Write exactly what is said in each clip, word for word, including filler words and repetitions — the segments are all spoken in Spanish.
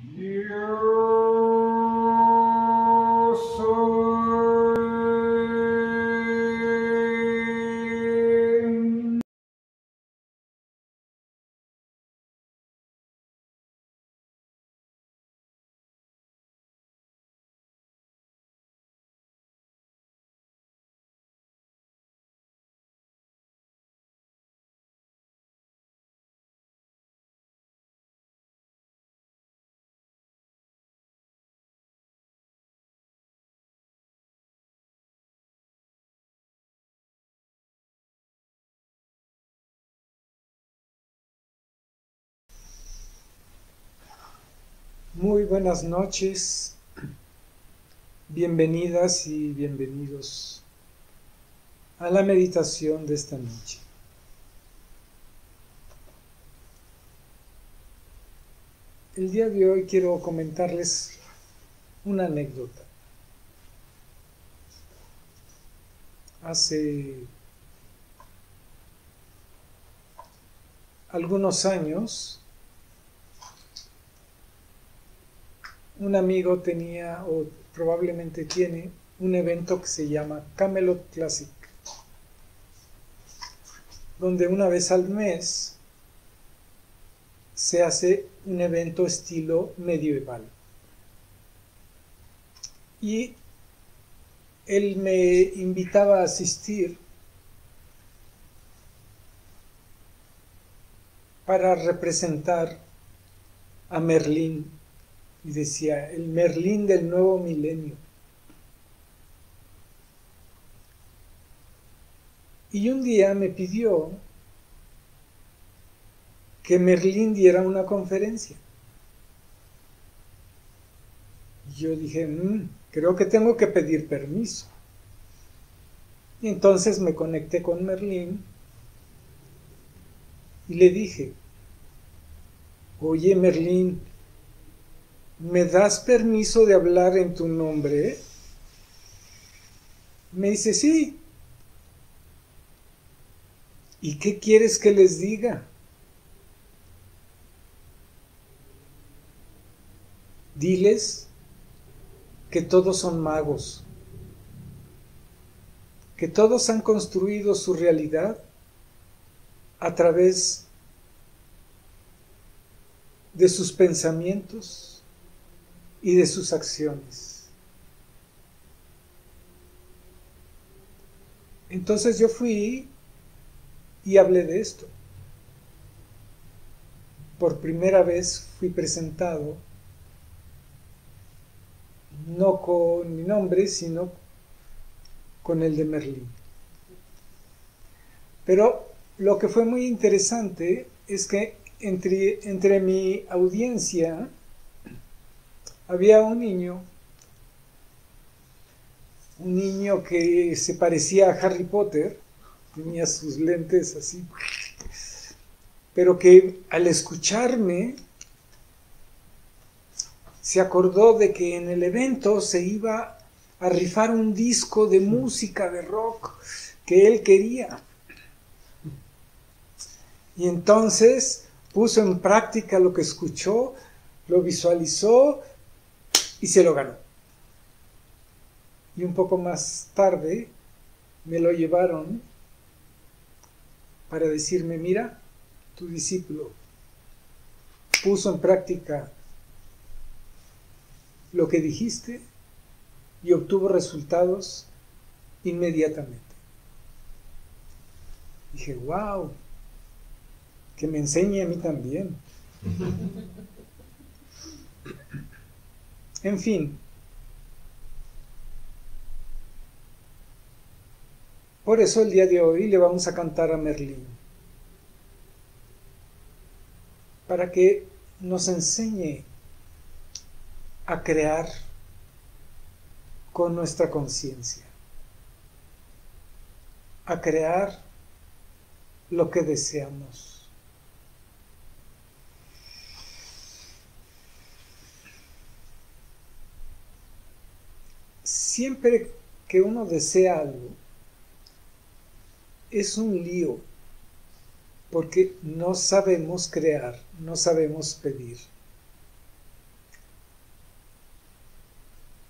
Yo soy. Muy buenas noches, bienvenidas y bienvenidos a la meditación de esta noche. El día de hoy quiero comentarles una anécdota. Hace algunos años, un amigo tenía, o probablemente tiene, un evento que se llama Camelot Classic, donde una vez al mes se hace un evento estilo medieval. Y él me invitaba a asistir para representar a Merlín. Y decía, el Merlín del nuevo milenio. Y un día me pidió que Merlín diera una conferencia. Y yo dije, mmm, creo que tengo que pedir permiso. Y entonces me conecté con Merlín y le dije, oye Merlín, ¿me das permiso de hablar en tu nombre? Me dice, sí. ¿Y qué quieres que les diga? Diles que todos son magos, que todos han construido su realidad a través de sus pensamientos y de sus acciones. Entonces yo fui y hablé de esto. Por primera vez fui presentado no con mi nombre, sino con el de Merlín. Pero lo que fue muy interesante es que entre, entre mi audiencia había un niño, un niño que se parecía a Harry Potter, tenía sus lentes así, pero que al escucharme se acordó de que en el evento se iba a rifar un disco de música de rock que él quería. Y entonces puso en práctica lo que escuchó, lo visualizó y se lo ganó. Y un poco más tarde me lo llevaron para decirme, mira, tu discípulo puso en práctica lo que dijiste y obtuvo resultados inmediatamente. Dije, wow, que me enseñe a mí también. En fin, por eso el día de hoy le vamos a cantar a Merlín, para que nos enseñe a crear con nuestra conciencia, a crear lo que deseamos. Siempre que uno desea algo, es un lío, porque no sabemos crear, no sabemos pedir.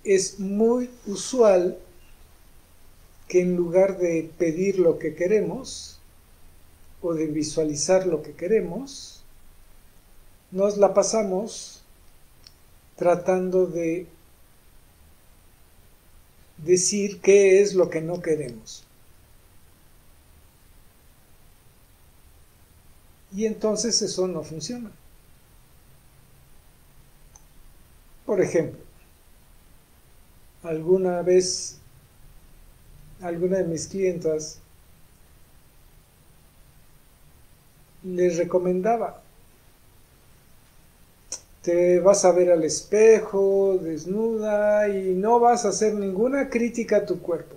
es muy usual que en lugar de pedir lo que queremos o de visualizar lo que queremos, nos la pasamos tratando de decir qué es lo que no queremos. Y entonces eso no funciona. Por ejemplo, alguna vez, alguna de mis clientas les recomendaba: te vas a ver al espejo desnuda y no vas a hacer ninguna crítica a tu cuerpo,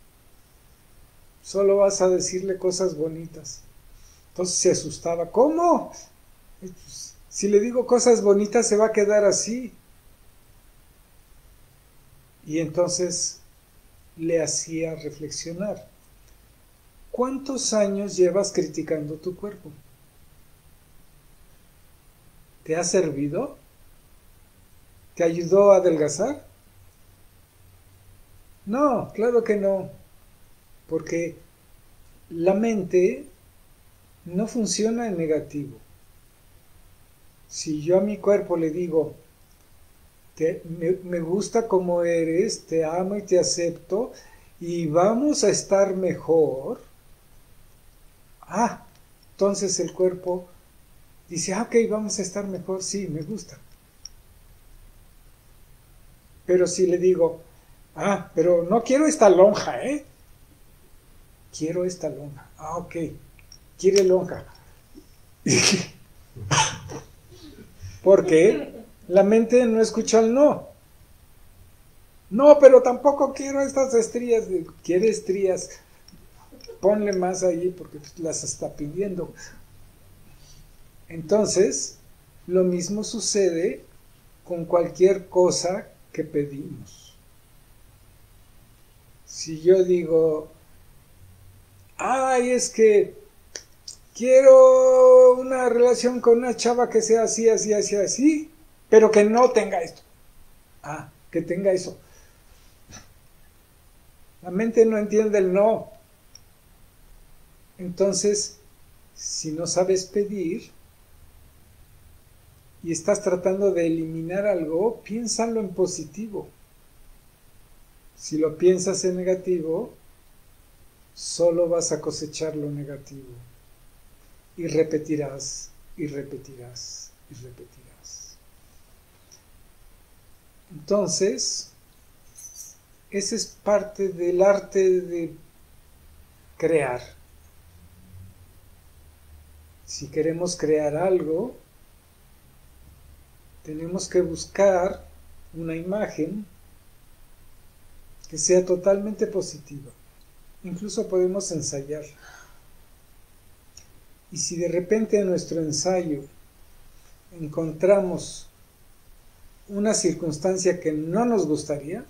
solo vas a decirle cosas bonitas. Entonces se asustaba. ¿Cómo? Si le digo cosas bonitas se va a quedar así. Y entonces le hacía reflexionar. ¿Cuántos años llevas criticando tu cuerpo? ¿Te ha servido? ¿Te ayudó a adelgazar? No, claro que no. Porque la mente no funciona en negativo. Si yo a mi cuerpo le digo, te, me, me gusta como eres, te amo y te acepto, y vamos a estar mejor, ah, entonces el cuerpo dice, ah, ok, vamos a estar mejor, sí, me gusta. Pero si le digo, ah, pero no quiero esta lonja, ¿eh? Quiero esta lonja. Ah, ok. Quiere lonja. Porque la mente no escucha el no. No, pero tampoco quiero estas estrías. Quiere estrías. Ponle más ahí porque las está pidiendo. Entonces, lo mismo sucede con cualquier cosa que pedimos. Si yo digo, ay, es que quiero una relación con una chava que sea así, así, así, así, pero que no tenga esto. Ah, que tenga eso. La mente no entiende el no. Entonces, si no sabes pedir y estás tratando de eliminar algo, piénsalo en positivo. Si lo piensas en negativo, solo vas a cosechar lo negativo. Y repetirás, y repetirás, y repetirás. Entonces, ese es parte del arte de crear. Si queremos crear algo, tenemos que buscar una imagen que sea totalmente positiva. Incluso podemos ensayar. Y si de repente en nuestro ensayo encontramos una circunstancia que no nos gustaría,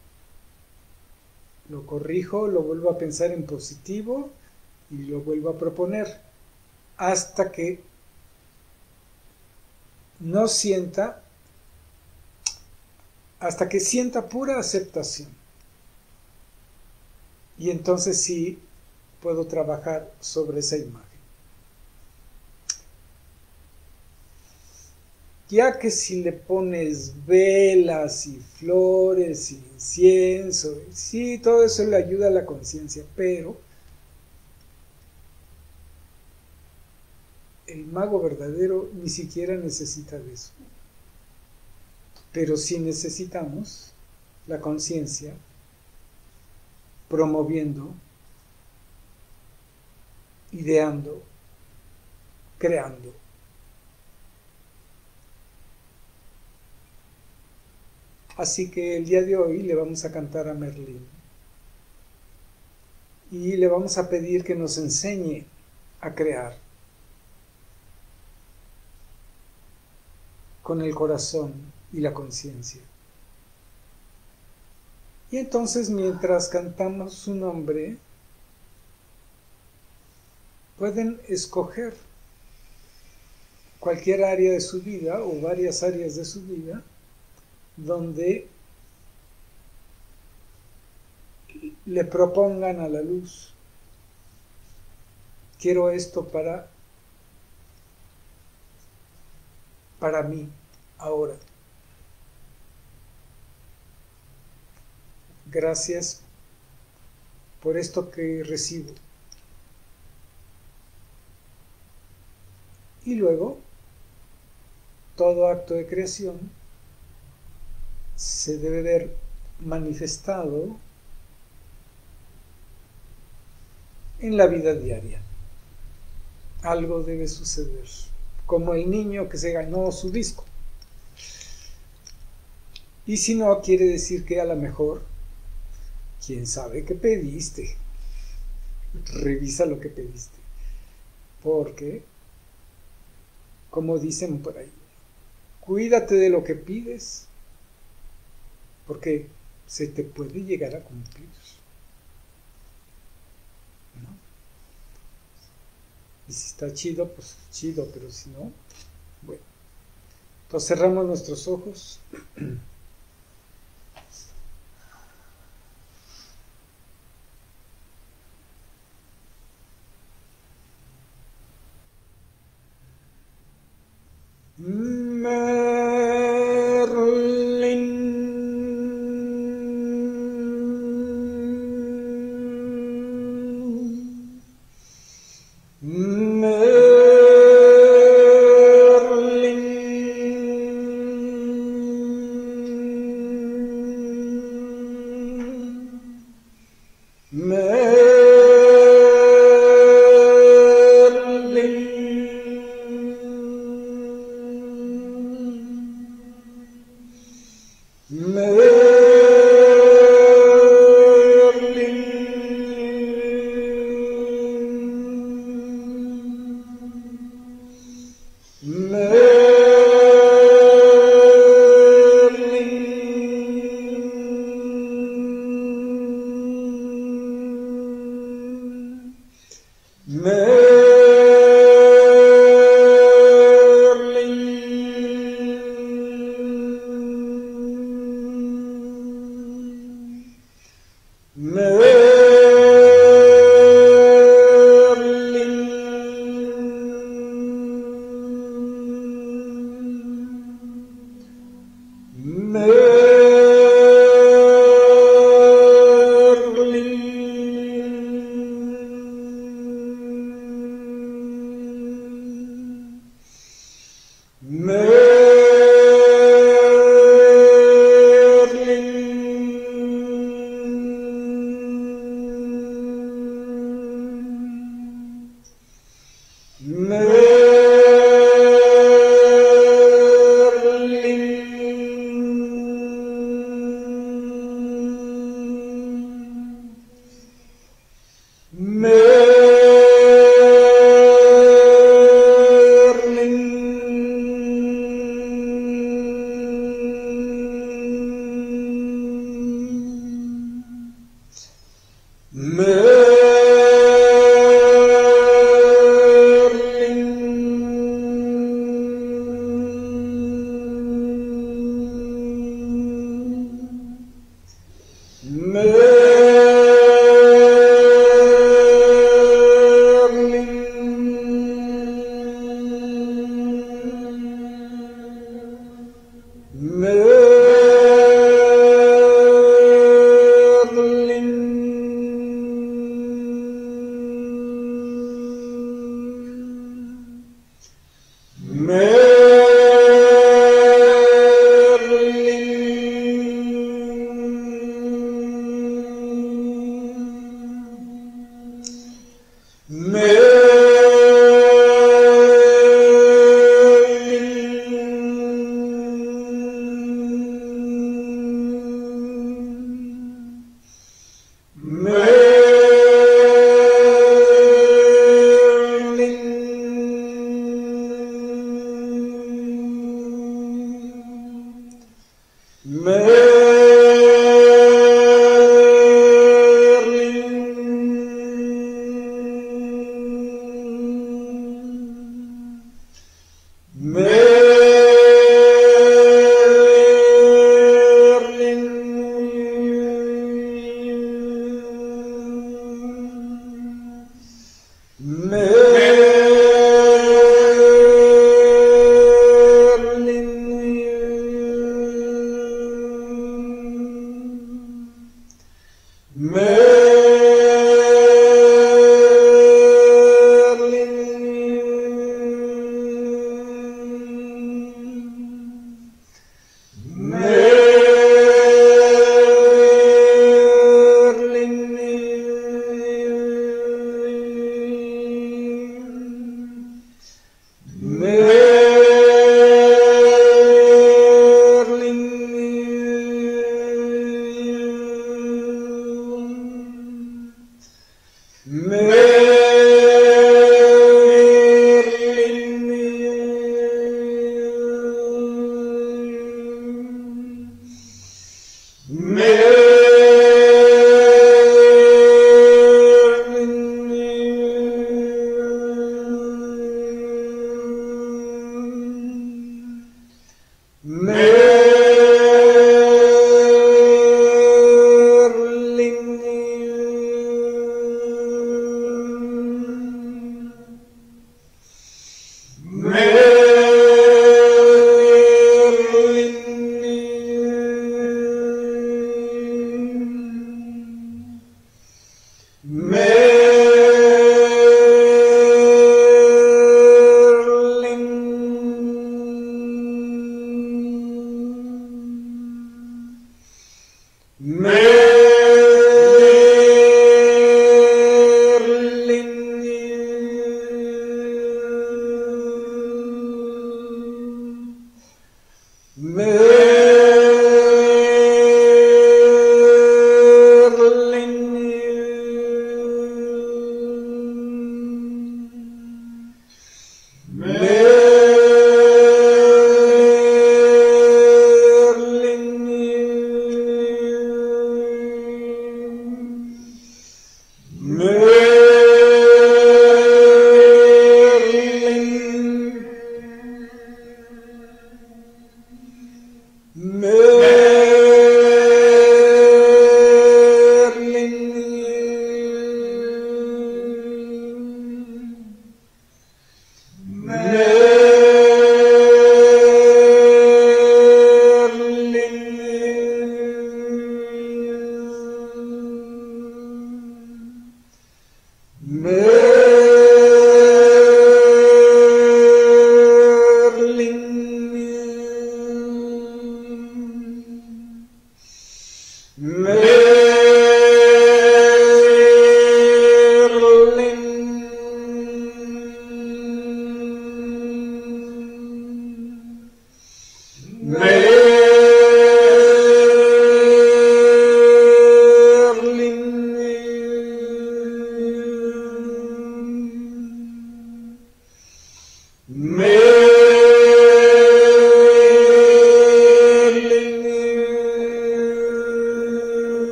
lo corrijo, lo vuelvo a pensar en positivo y lo vuelvo a proponer hasta que no sienta, hasta que sienta pura aceptación. Y entonces sí puedo trabajar sobre esa imagen. Ya que si le pones velas y flores y incienso, sí, todo eso le ayuda a la conciencia, pero el mago verdadero ni siquiera necesita de eso. Pero sí necesitamos la conciencia promoviendo, ideando, creando. Así que el día de hoy le vamos a cantar a Merlín y le vamos a pedir que nos enseñe a crear con el corazón y la conciencia. Y entonces mientras cantamos su nombre, pueden escoger cualquier área de su vida o varias áreas de su vida donde le propongan a la luz: quiero esto para, para mí, ahora. Gracias por esto que recibo. Y luego, todo acto de creación se debe ver manifestado en la vida diaria. Algo debe suceder, como el niño que se ganó su disco. Y si no, quiere decir que a lo mejor, quién sabe qué pediste. Revisa lo que pediste. Porque, como dicen por ahí, cuídate de lo que pides, porque se te puede llegar a cumplir, ¿no? Y si está chido, pues chido, pero si no, bueno. Entonces cerramos nuestros ojos.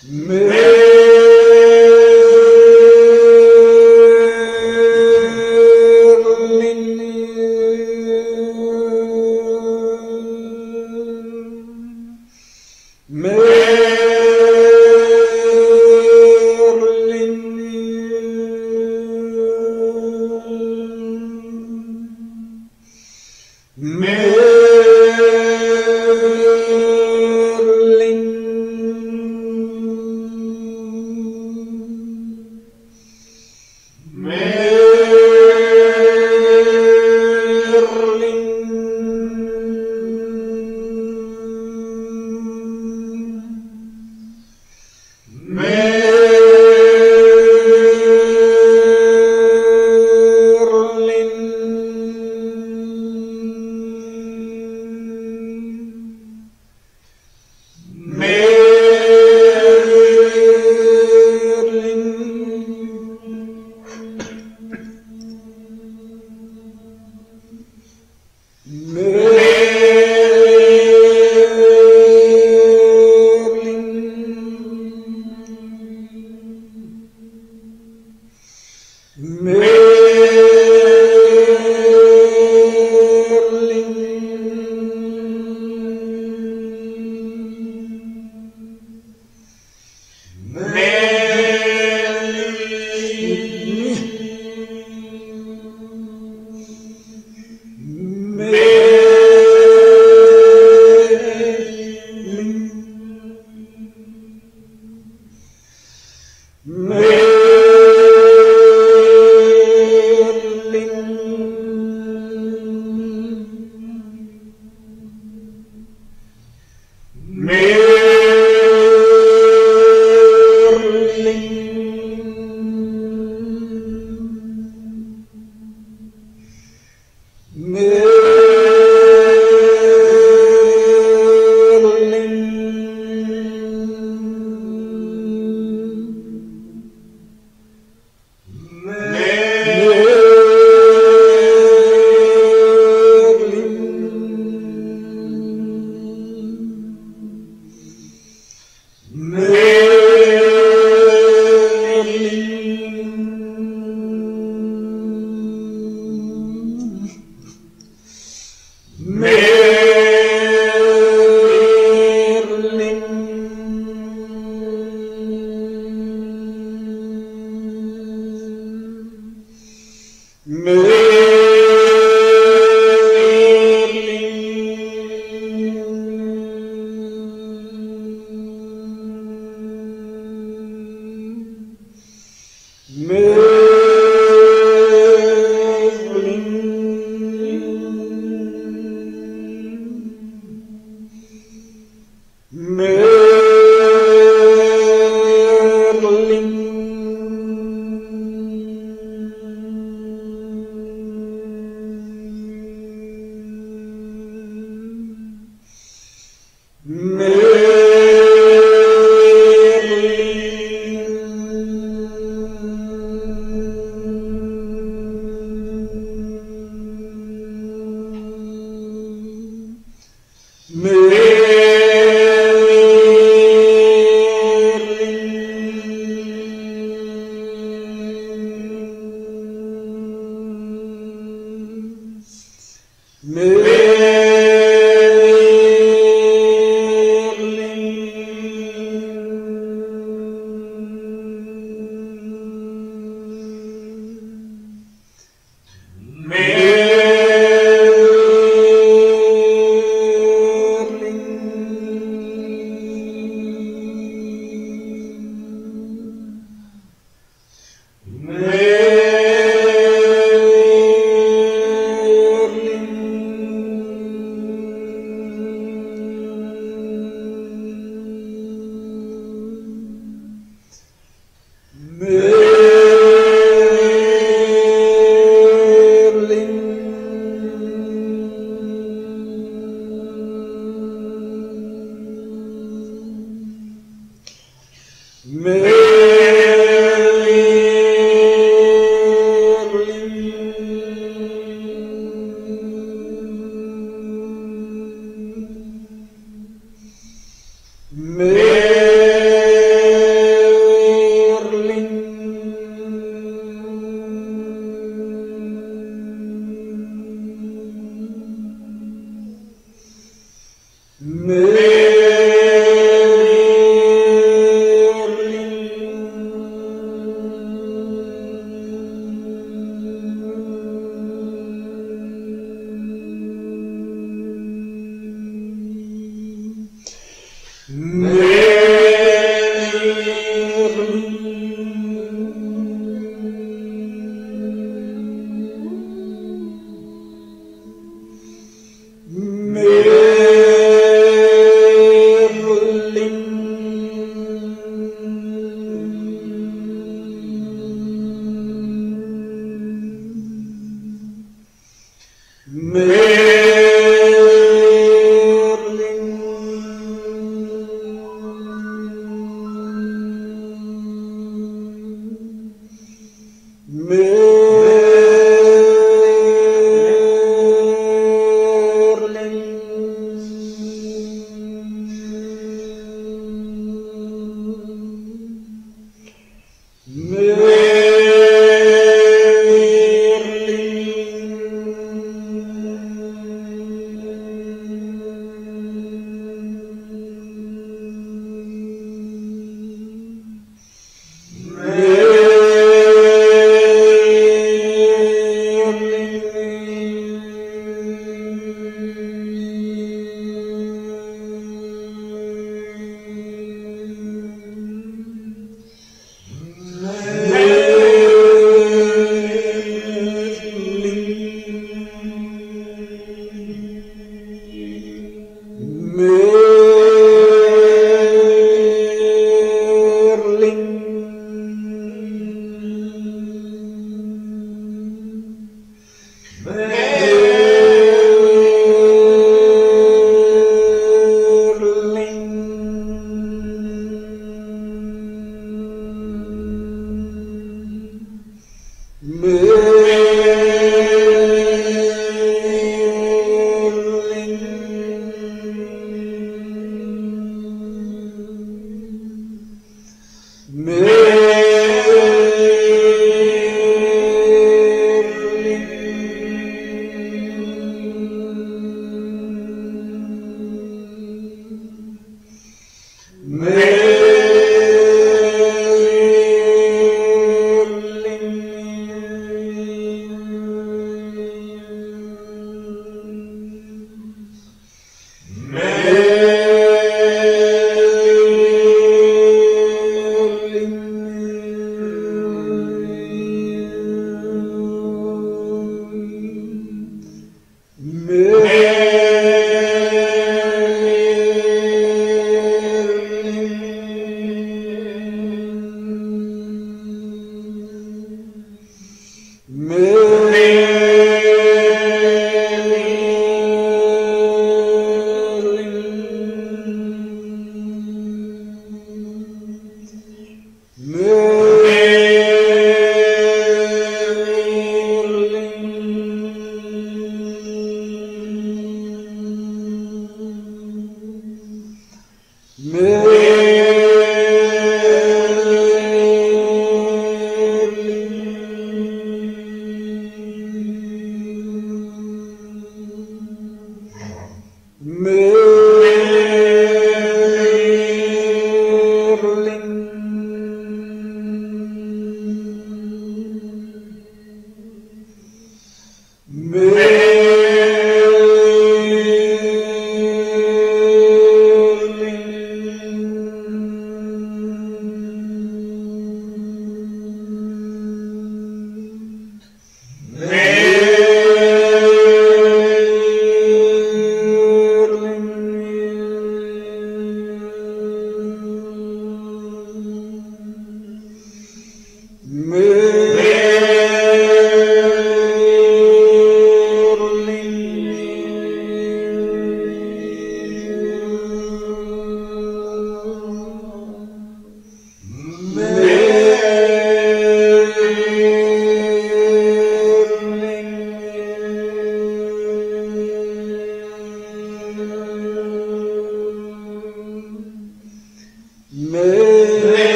Merlin.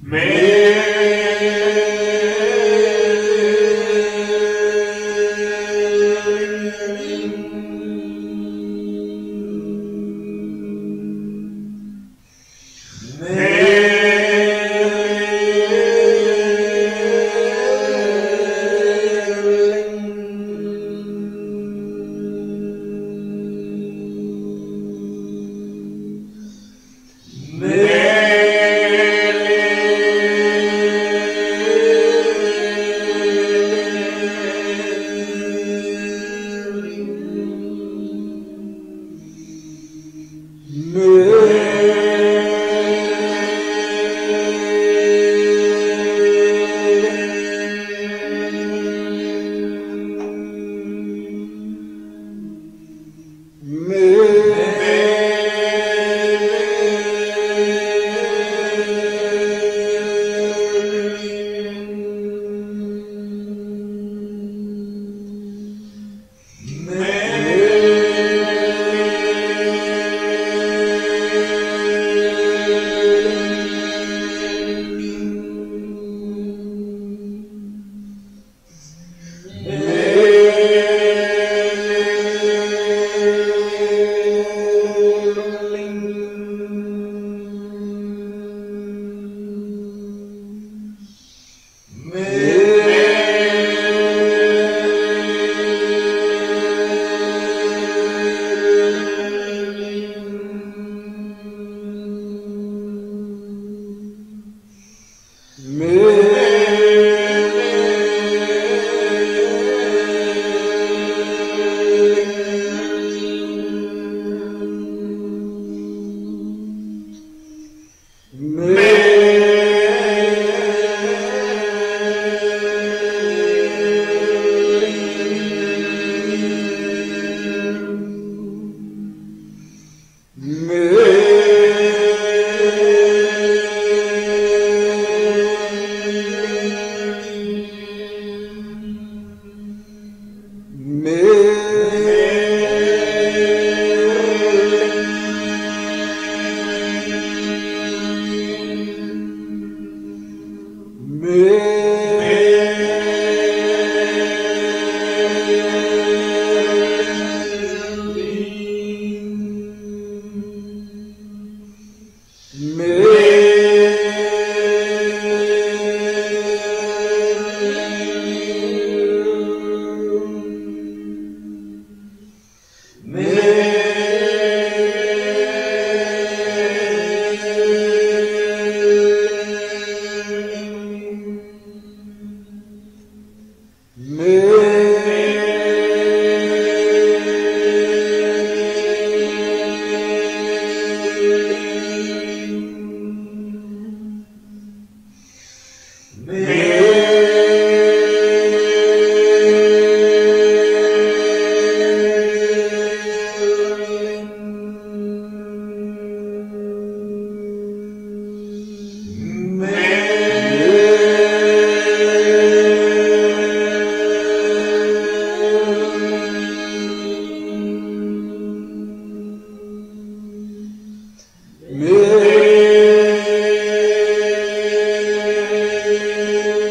Me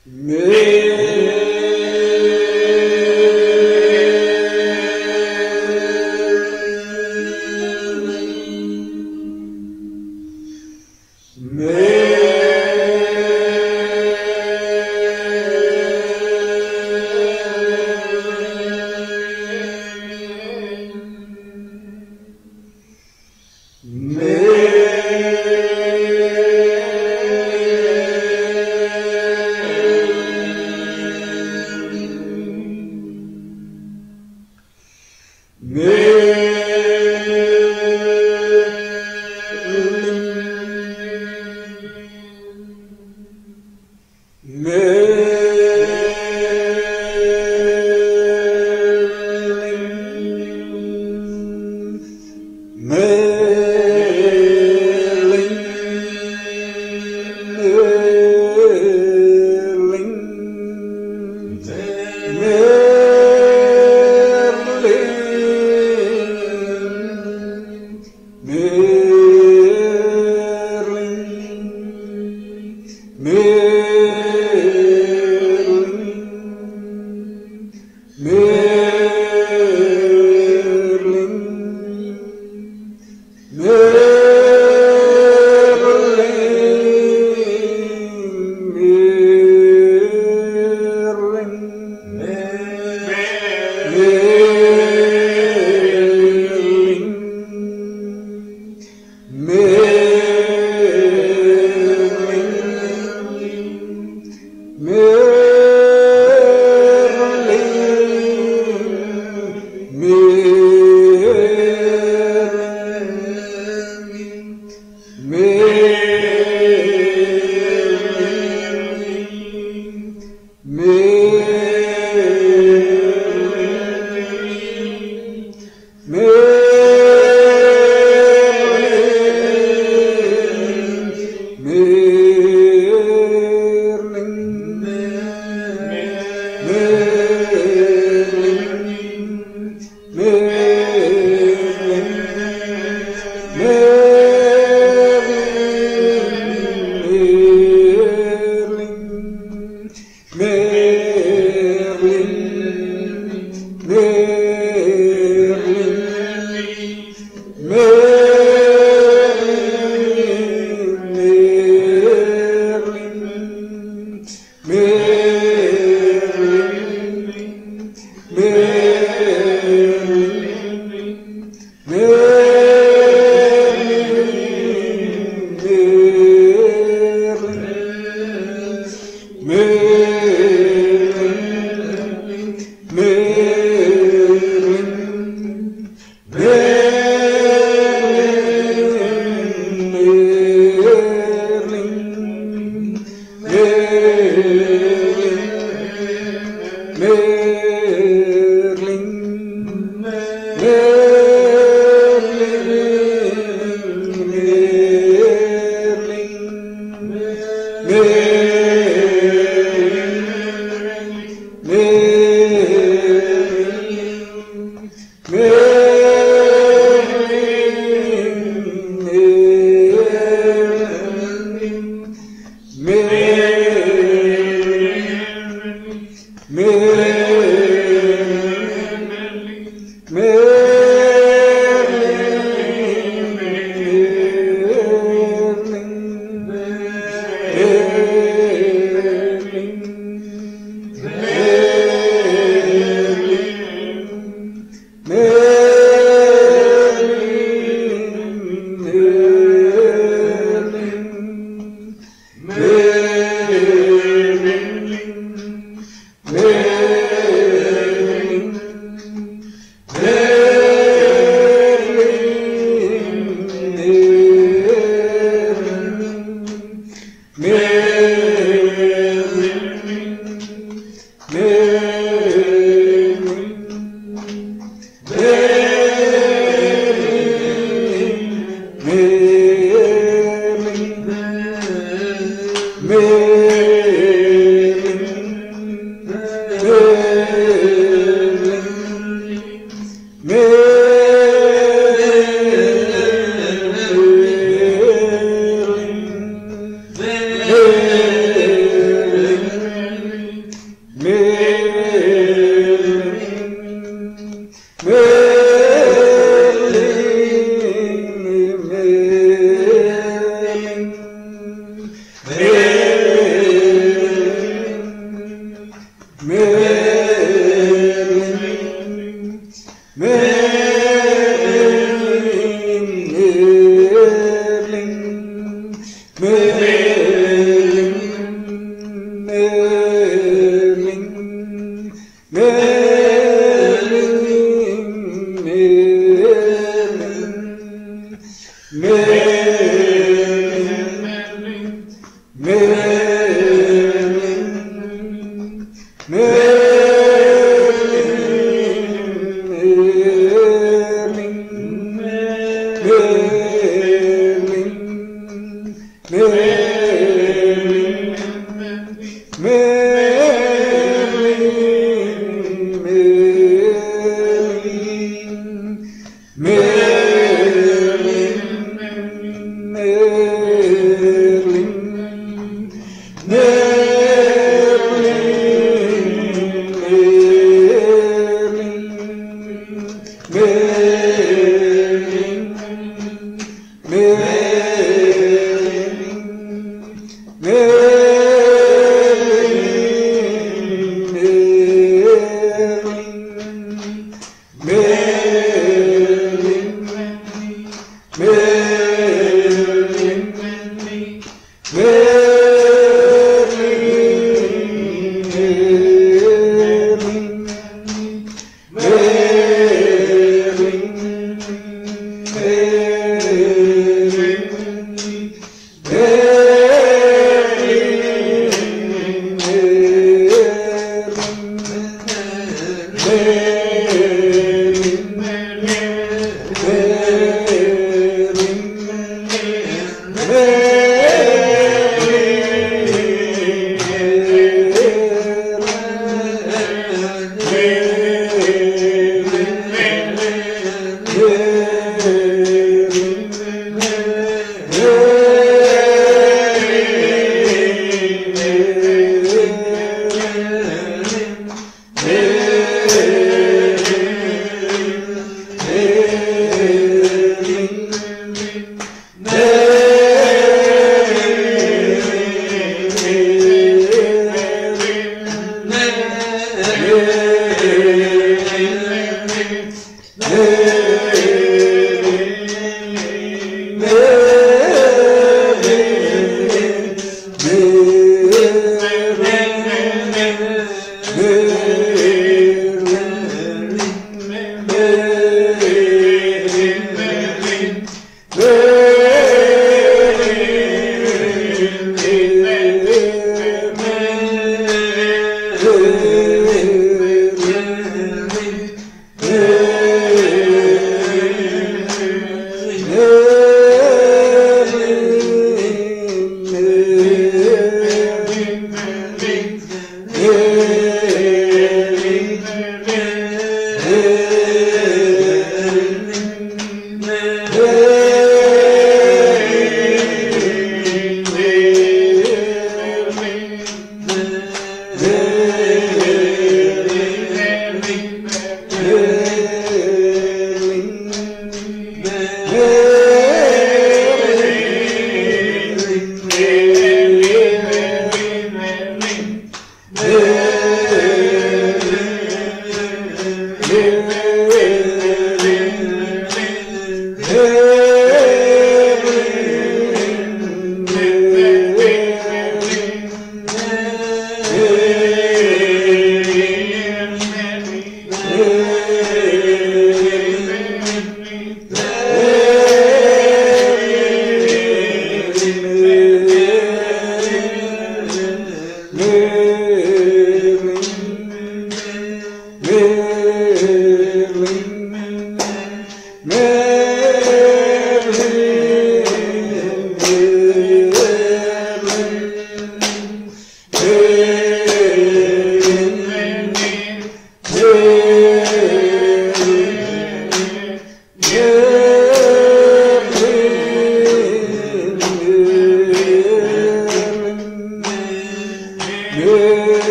Merlin,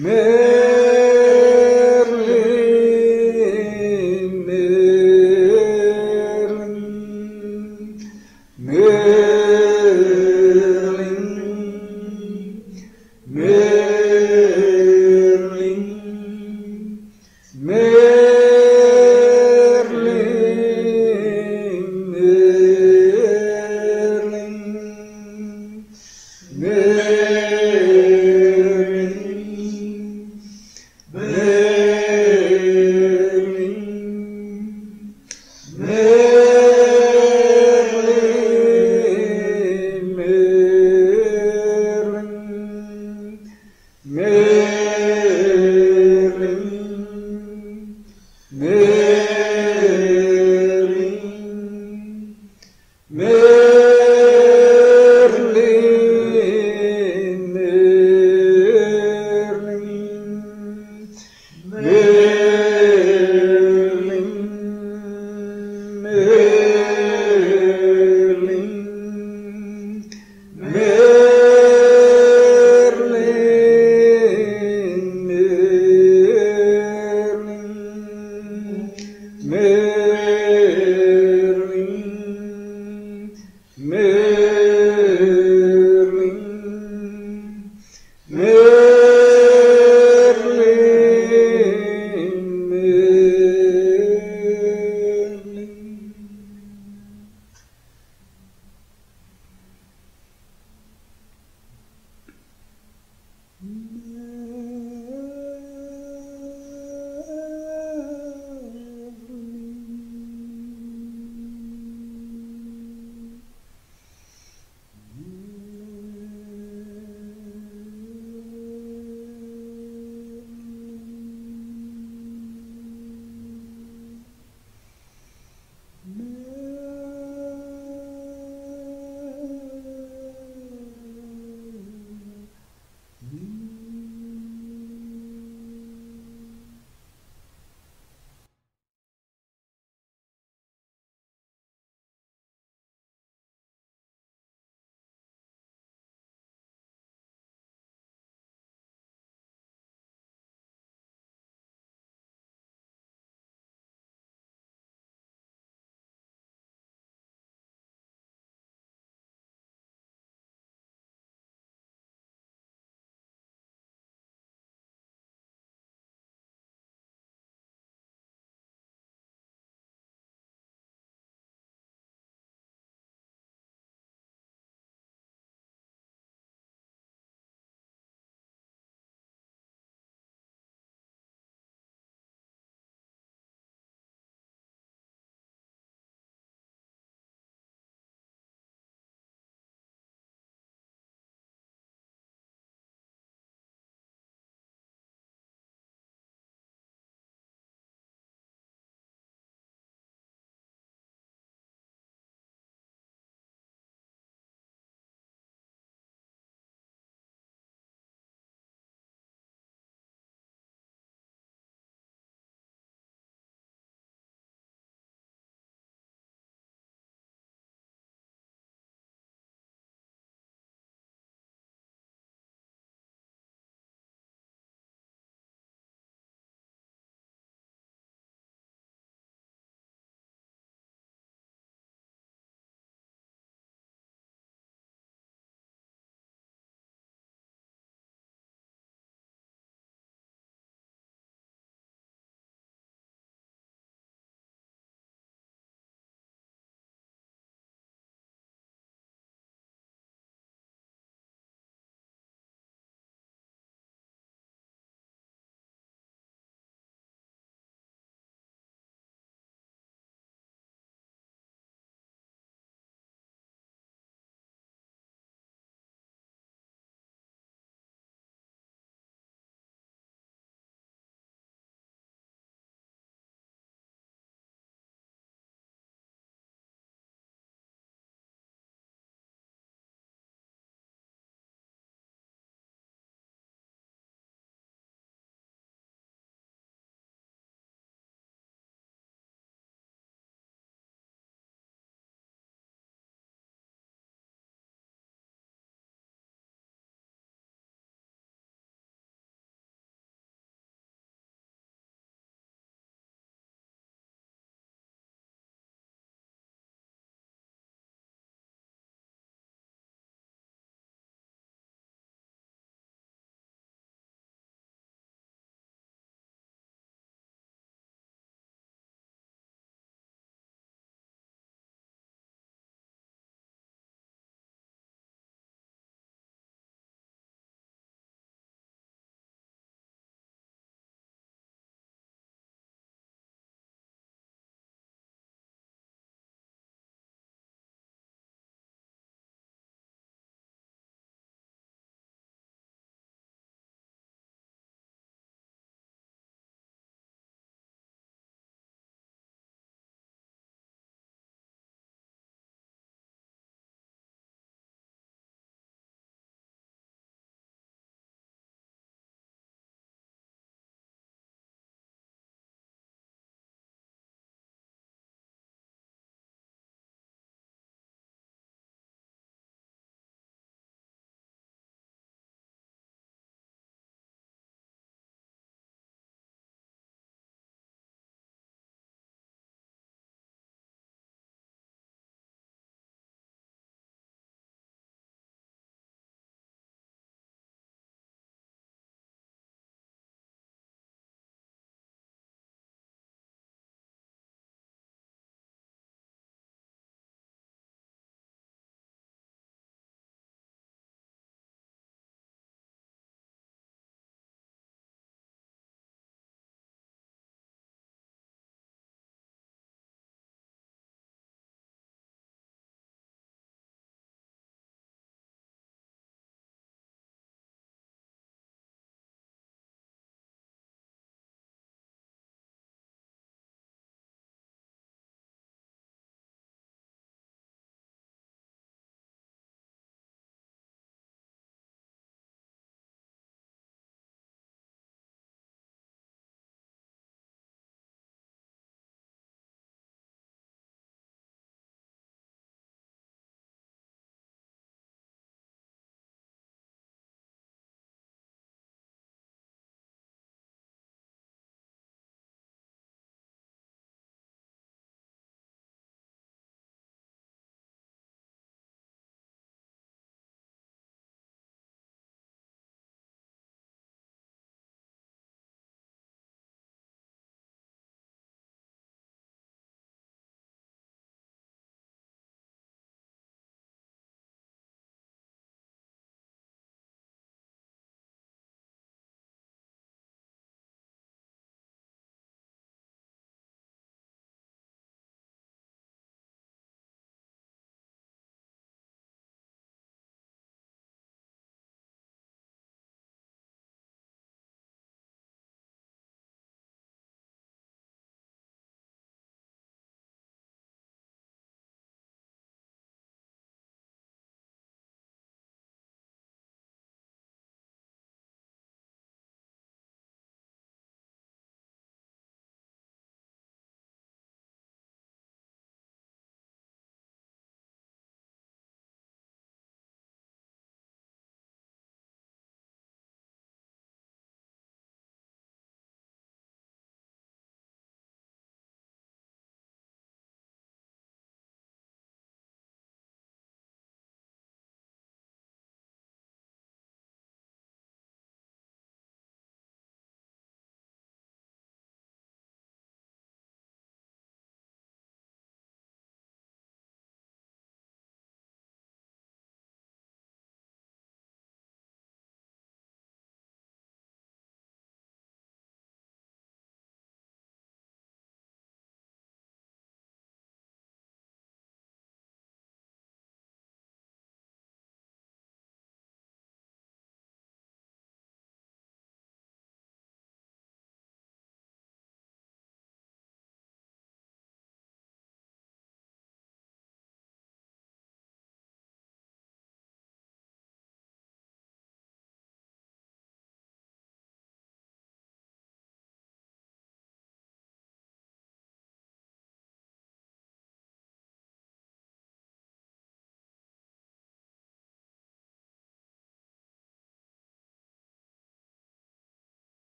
Merlin,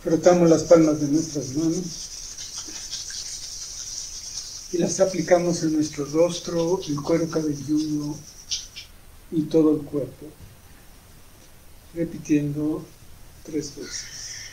Frotamos las palmas de nuestras manos y las aplicamos en nuestro rostro, el cuero cabelludo y todo el cuerpo, repitiendo tres veces.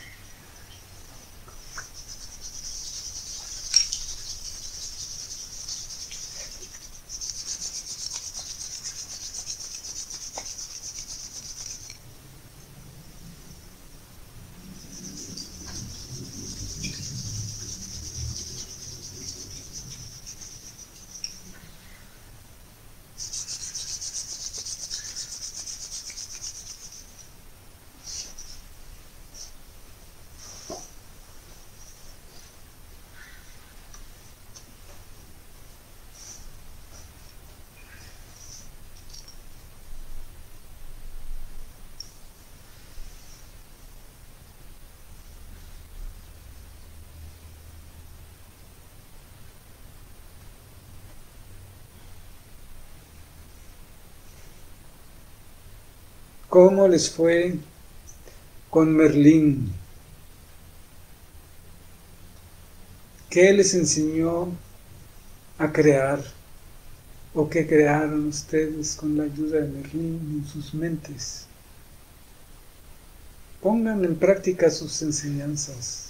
¿Cómo les fue con Merlín? ¿Qué les enseñó a crear? ¿O qué crearon ustedes con la ayuda de Merlín en sus mentes? Pongan en práctica sus enseñanzas.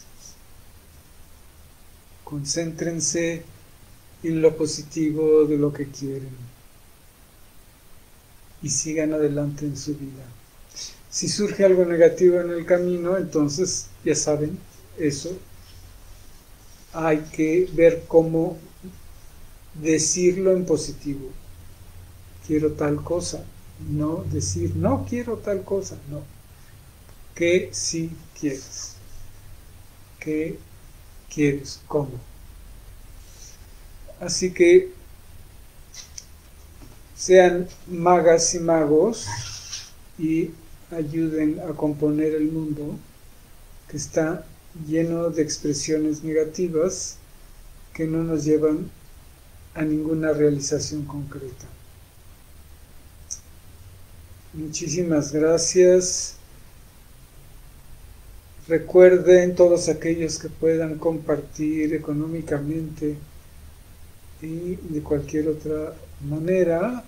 Concéntrense en lo positivo de lo que quieren y sigan adelante en su vida. Si surge algo negativo en el camino, entonces ya saben, eso hay que ver cómo decirlo en positivo. Quiero tal cosa, no decir no quiero tal cosa, no. ¿Qué sí quieres? ¿Qué quieres? ¿Cómo? Así que sean magas y magos y ayuden a componer el mundo que está lleno de expresiones negativas que no nos llevan a ninguna realización concreta. Muchísimas gracias. Recuerden, todos aquellos que puedan compartir económicamente y de cualquier otra manera,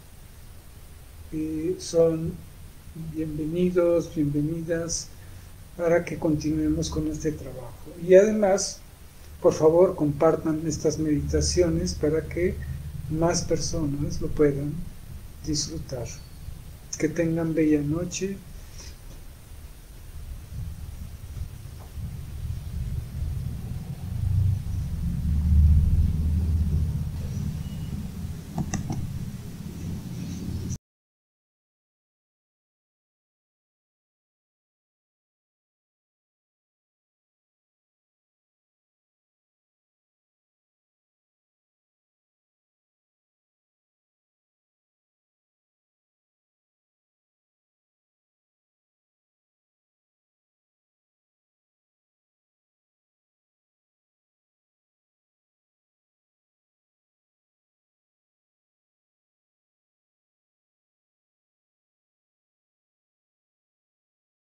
y son bienvenidos, bienvenidas para que continuemos con este trabajo. Y además, por favor, compartan estas meditaciones para que más personas lo puedan disfrutar. Que tengan bella noche.